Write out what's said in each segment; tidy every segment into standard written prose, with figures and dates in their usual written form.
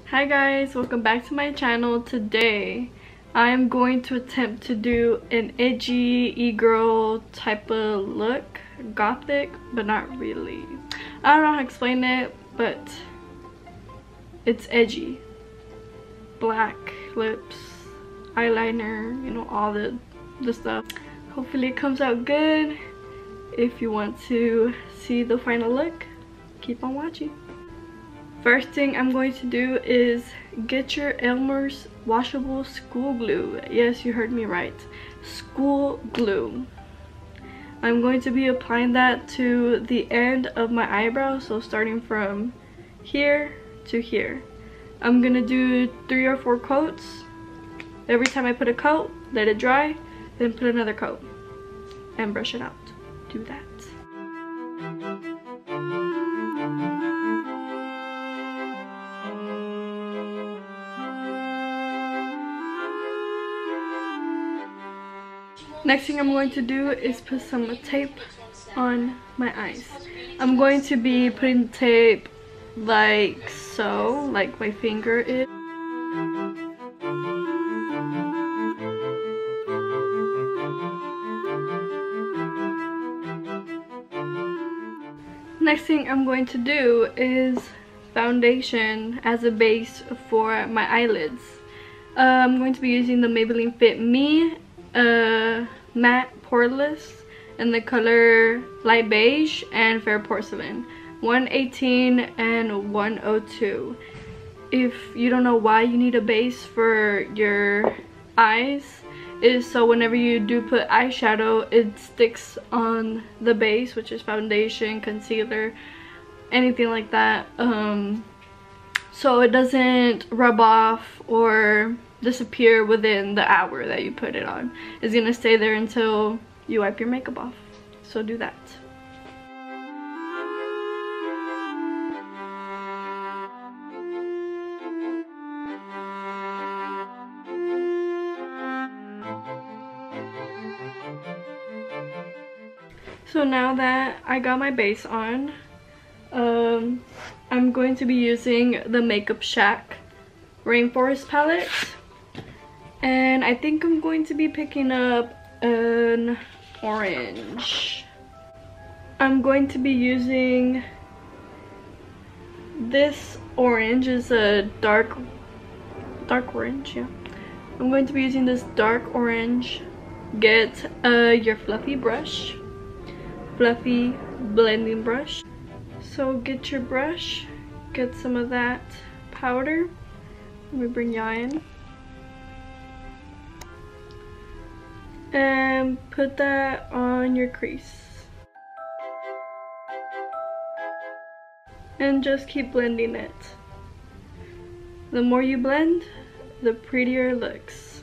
Hi guys, welcome back to my channel. Today I am going to attempt to do an edgy e-girl type of look, gothic but not really. I don't know how to explain it, but it's edgy. Black lips, eyeliner, you know, all the stuff. Hopefully it comes out good. If you want to see the final look, keep on watching. First thing I'm going to do is get your Elmer's washable school glue. Yes, you heard me right. School glue. I'm going to be applying that to the end of my eyebrow, so starting from here to here. I'm gonna do 3 or 4 coats. Every time I put a coat, let it dry, then put another coat and brush it out. Do that. Next thing I'm going to do is put some tape on my eyes. I'm going to be putting tape like so, like my finger is. Next thing I'm going to do is foundation as a base for my eyelids. I'm going to be using the Maybelline Fit Me matte poreless in the color light beige and fair porcelain, 118 and 102. If you don't know why you need a base for your eyes, is so whenever you do put eyeshadow, it sticks on the base, which is foundation, concealer, anything like that, so it doesn't rub off or disappear within the hour that you put it on. It's gonna stay there until you wipe your makeup off, so do that. So now that I got my base on, I'm going to be using the Makeup Shack Rainforest palette, and I think I'm going to be picking up an orange. I'm going to be using this orange. Is a dark orange, yeah. I'm going to be using this dark orange. Get your fluffy brush, fluffy blending brush. So get your brush, get some of that powder. Let me bring y'all in. And put that on your crease. And just keep blending it. The more you blend, the prettier it looks.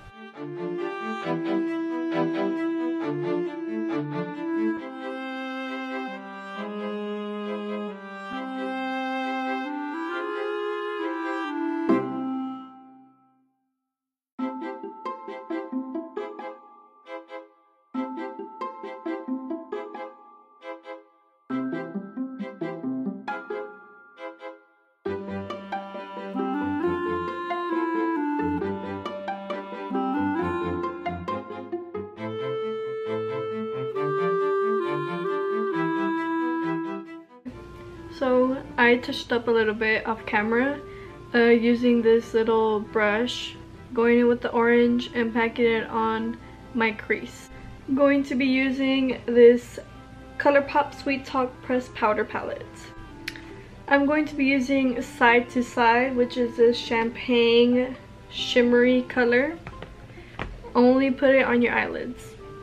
So I touched up a little bit off camera using this little brush, going in with the orange and packing it on my crease. I'm going to be using this ColourPop Sweet Talk Pressed Powder Palette. I'm going to be using Side to Side, which is a champagne shimmery color. Only put it on your eyelids.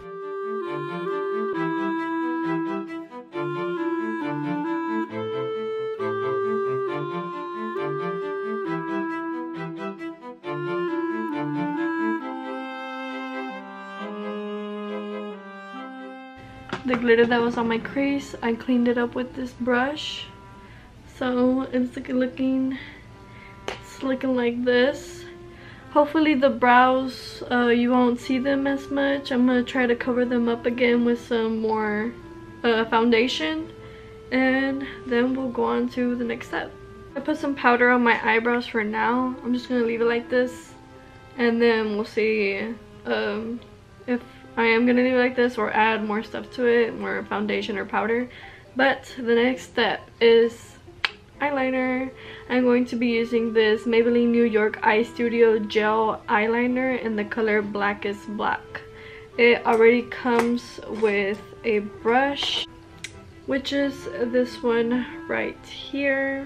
The glitter that was on my crease, I cleaned it up with this brush, so it's looking like this. Hopefully the brows, you won't see them as much. I'm gonna try to cover them up again with some more foundation, and then we'll go on to the next step. I put some powder on my eyebrows for now. I'm just gonna leave it like this, and then we'll see if I am gonna leave it like this or add more stuff to it, more foundation or powder. But the next step is eyeliner. I'm going to be using this Maybelline New York Eye Studio Gel Eyeliner in the color Blackest Black. It already comes with a brush, which is this one right here.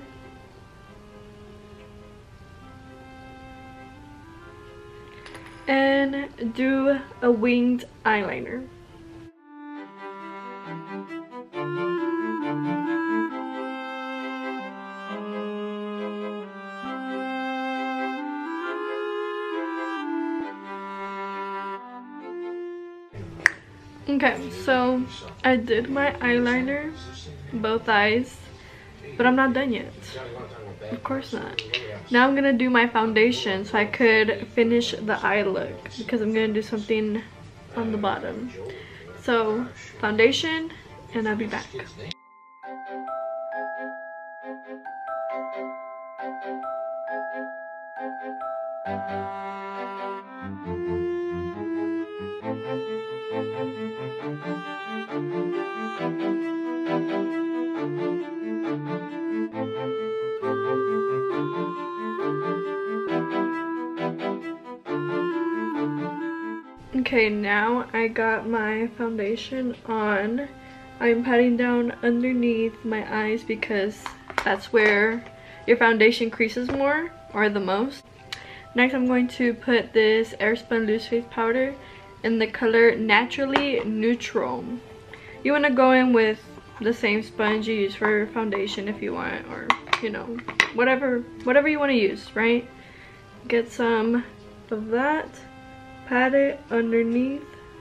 And do a winged eyeliner. Okay, so I did my eyeliner, both eyes, but I'm not done yet. Of course not. Now I'm gonna do my foundation so I could finish the eye look, because I'm gonna do something on the bottom. So foundation, and I'll be back. Okay, now I got my foundation on. I'm patting down underneath my eyes because that's where your foundation creases more, or the most. Next, I'm going to put this Airspun Loose Face Powder in the color Naturally Neutral. You want to go in with the same sponge you use for foundation if you want, or you know, whatever you want to use, right? Get some of that, pat it underneath,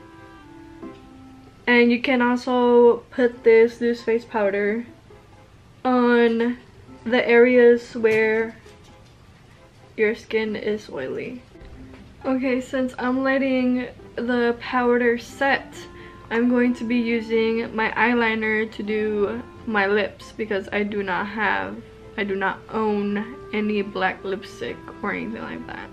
and you can also put this loose face powder on the areas where your skin is oily. Okay, since I'm letting the powder set, I'm going to be using my eyeliner to do my lips, because I do not own any black lipstick or anything like that.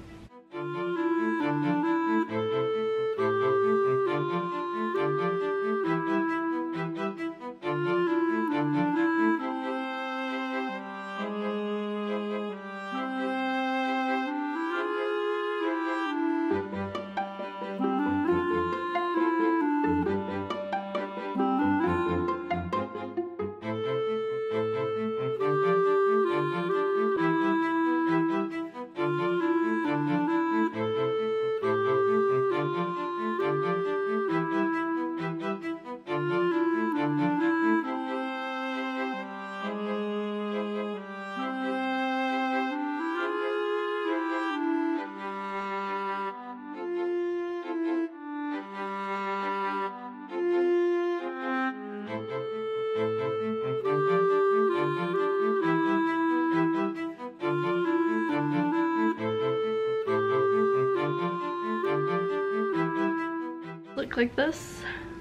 Look like this.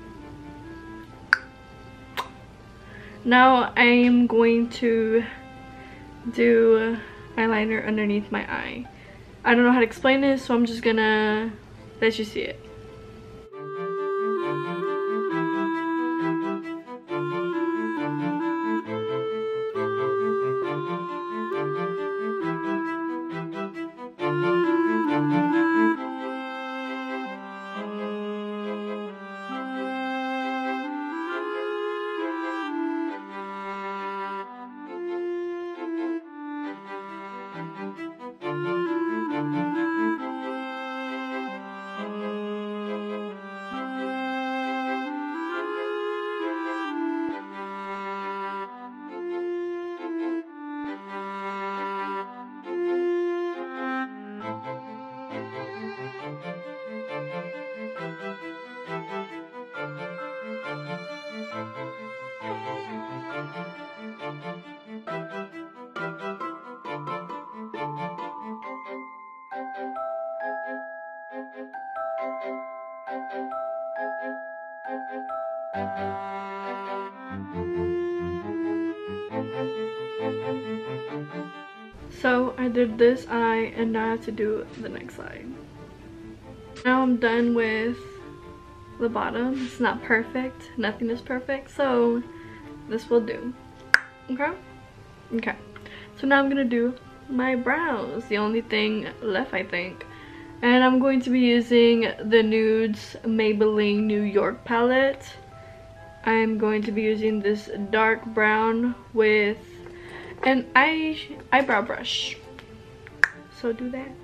Now I'm going to do eyeliner underneath my eye. I don't know how to explain this, so I'm just gonna let you see it. So I did this eye and now I have to do the next eye. Now I'm done with the bottom. It's not perfect. Nothing is perfect. So this will do. Okay? Okay. So now I'm gonna do my brows. The only thing left, I think. And I'm going to be using the Nudes Maybelline New York palette. I'm going to be using this dark brown with an eyebrow brush. So do that.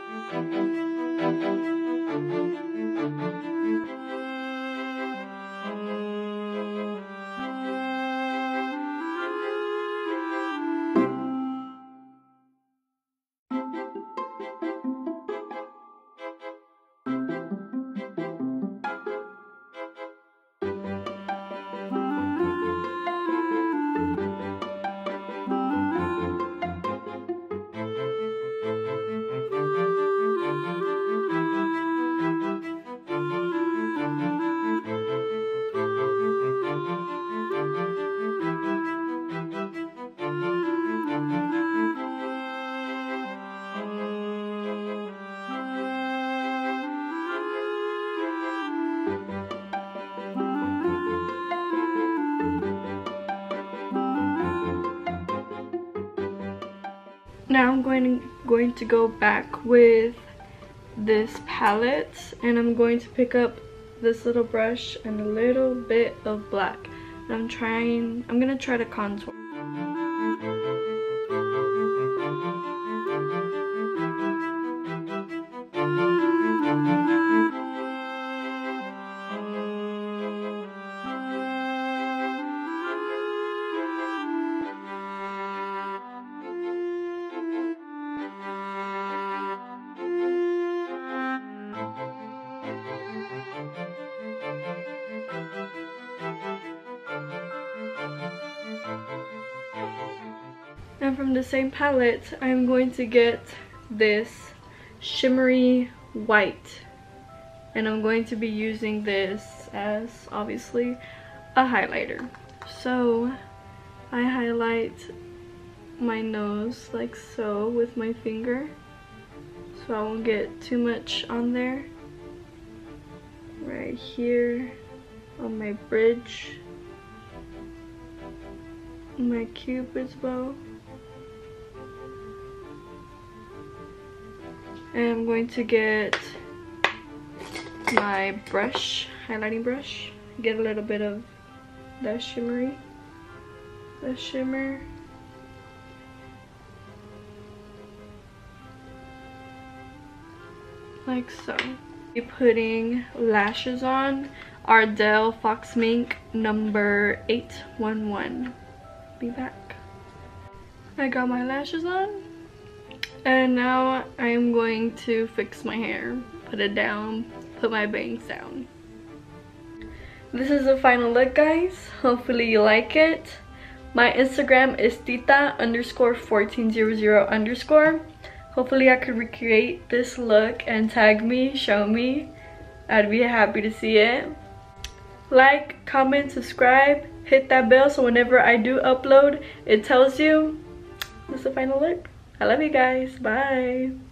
Now I'm going to go back with this palette and I'm going to pick up this little brush and a little bit of black. And I'm gonna try to contour. And from the same palette, I'm going to get this shimmery white. And I'm going to be using this as, obviously, a highlighter. So, I highlight my nose like so with my finger. So I won't get too much on there. Right here on my bridge. My cupid's bow. And I'm going to get my brush, highlighting brush, get a little bit of that shimmer, like so. Be putting lashes on, Ardell Fox Mink number 811. Be back. I got my lashes on. And now I'm going to fix my hair, put it down, put my bangs down. This is the final look, guys. Hopefully you like it. My Instagram is tita_1400_. Hopefully I could recreate this look and tag me, show me. I'd be happy to see it. Like, comment, subscribe, hit that bell so whenever I do upload, it tells you. This is the final look. I love you guys. Bye.